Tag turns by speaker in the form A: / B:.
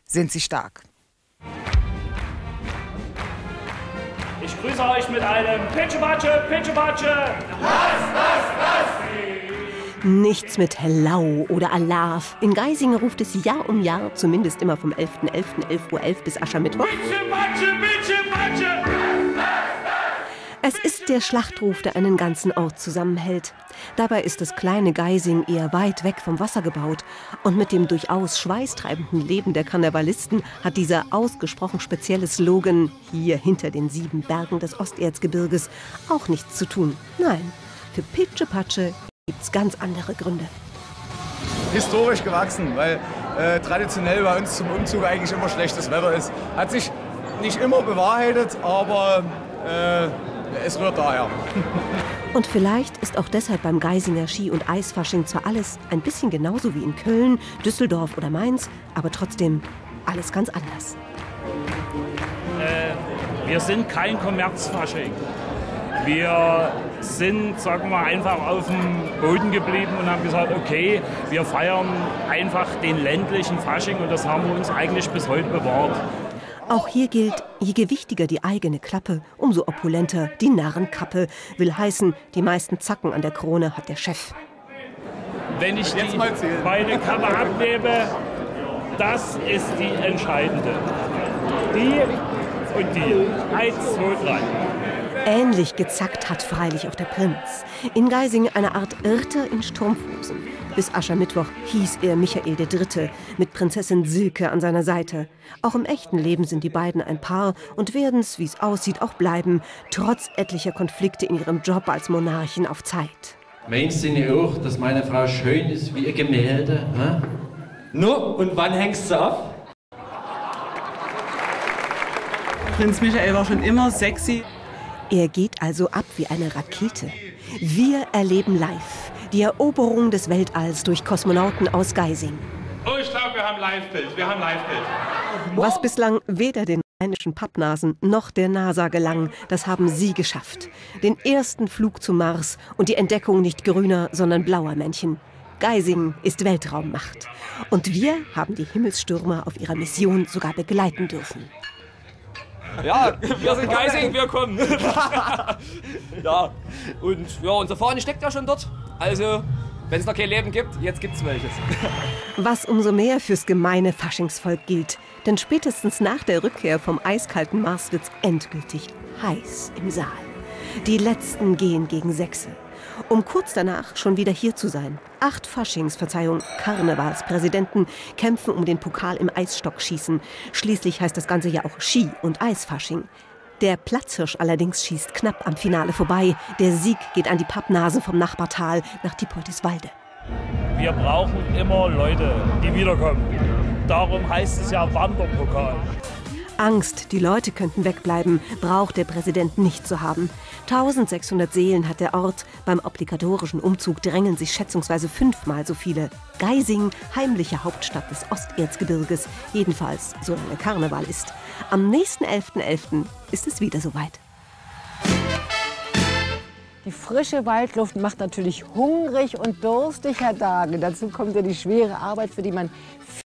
A: sind sie stark.
B: Ich grüße euch mit einem Pitschepatsche, Pitschepatsche.
C: Nichts mit Hellau oder Alaf. In Geisingen ruft es Jahr um Jahr, zumindest immer vom 11.11., 11:11 Uhr bis Aschermittwoch.
B: Pitschepatsche, Pitschepatsche.
C: Es ist der Schlachtruf, der einen ganzen Ort zusammenhält. Dabei ist das kleine Geising eher weit weg vom Wasser gebaut. Und mit dem durchaus schweißtreibenden Leben der Karnevalisten hat dieser ausgesprochen spezielle Slogan, hier hinter den 7 Bergen des Osterzgebirges, auch nichts zu tun. Nein, für Pitschepatsche gibt's ganz andere Gründe.
D: Historisch gewachsen, weil traditionell bei uns zum Umzug eigentlich immer schlechtes Wetter ist. Hat sich nicht immer bewahrheitet, aber es rührt daher.
C: Und vielleicht ist auch deshalb beim Geisinger Ski- und Eisfasching zwar alles ein bisschen genauso wie in Köln, Düsseldorf oder Mainz, aber trotzdem alles ganz anders.
B: Wir sind kein Kommerzfasching. Wir sind, sagen wir, einfach auf dem Boden geblieben und haben gesagt, okay, wir feiern einfach den ländlichen Fasching und das haben wir uns eigentlich bis heute bewahrt.
C: Auch hier gilt, je gewichtiger die eigene Klappe, umso opulenter die Narrenkappe. Will heißen, die meisten Zacken an der Krone hat der Chef.
B: Wenn ich meine Kappe abnehme, das ist die entscheidende. Die und die. 1, 2, 3.
C: Ähnlich gezackt hat freilich auch der Prinz. In Geisingen eine Art Ritter in Strumpfhosen. Bis Aschermittwoch hieß er Michael III. Mit Prinzessin Silke an seiner Seite. Auch im echten Leben sind die beiden ein Paar und werden es, wie es aussieht, auch bleiben, trotz etlicher Konflikte in ihrem Job als Monarchen auf Zeit.
E: Meinst du nicht auch, dass meine Frau schön ist wie ihr Gemälde? Hä?
F: No, und wann hängst du ab?
G: Prinz Michael war schon immer sexy.
C: Er geht also ab wie eine Rakete. Wir erleben live die Eroberung des Weltalls durch Kosmonauten aus Geisingen.
H: Oh, ich glaube, wir haben Live-Bild. Wir haben Live-Bild.
C: Was bislang weder den rheinischen Pappnasen noch der NASA gelang, das haben sie geschafft. Den ersten Flug zum Mars und die Entdeckung nicht grüner, sondern blauer Männchen. Geisingen ist Weltraummacht. Und wir haben die Himmelsstürmer auf ihrer Mission sogar begleiten dürfen.
F: Ja, wir sind Geising, wir kommen. Ja, und ja, unsere Fahne steckt ja schon dort. Also, wenn es noch kein Leben gibt, jetzt gibt's welches.
C: Was umso mehr fürs gemeine Faschingsvolk gilt. Denn spätestens nach der Rückkehr vom eiskalten Mars wird's endgültig heiß im Saal. Die Letzten gehen gegen Sechse. Um kurz danach schon wieder hier zu sein. 8 Karnevalspräsidenten kämpfen um den Pokal im Eisstockschießen. Schließlich heißt das Ganze ja auch Ski- und Eisfasching. Der Platzhirsch allerdings schießt knapp am Finale vorbei. Der Sieg geht an die Pappnasen vom Nachbartal nach Diepoldiswalde.
B: Wir brauchen immer Leute, die wiederkommen. Darum heißt es ja Wanderpokal.
C: Angst, die Leute könnten wegbleiben, braucht der Präsident nicht zu haben. 1600 Seelen hat der Ort. Beim obligatorischen Umzug drängeln sich schätzungsweise 5-mal so viele. Geisingen, heimliche Hauptstadt des Osterzgebirges, jedenfalls solange Karneval ist. Am nächsten 11.11. ist es wieder soweit.
I: Die frische Waldluft macht natürlich hungrig und durstig, Herr Dage. Dazu kommt ja die schwere Arbeit, für die man